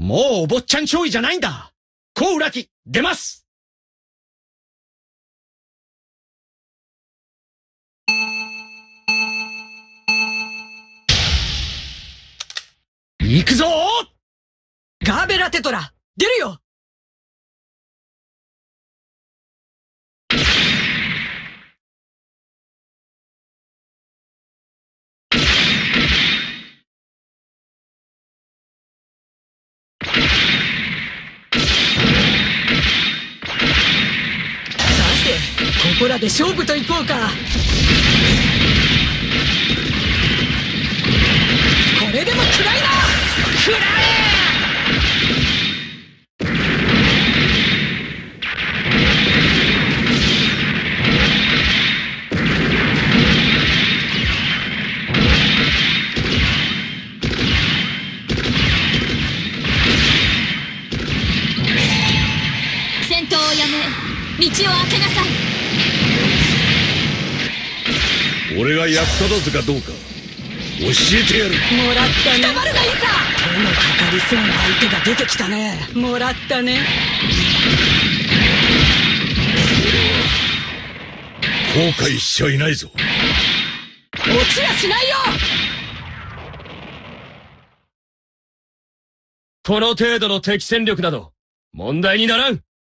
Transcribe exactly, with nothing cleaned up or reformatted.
もうお坊ちゃんちょいじゃないんだ。コウラキ、出ます。行くぞー。 ガーベラテトラ、出るよ。ここらで勝負といこうか。これでも食らいな。食らえ。 戦闘をやめ、道を開けなさい。 俺が役立たずかどうか教えてやる。 もらったね。 くたばるがいいさ。 手のかかりそうな相手が出てきたね。もらったね。 俺は後悔しちゃいないぞ。 落ちやしないよ。 この程度の敵戦力など問題にならん。